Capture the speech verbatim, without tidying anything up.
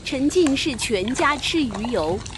沉浸式全家吃鱼游，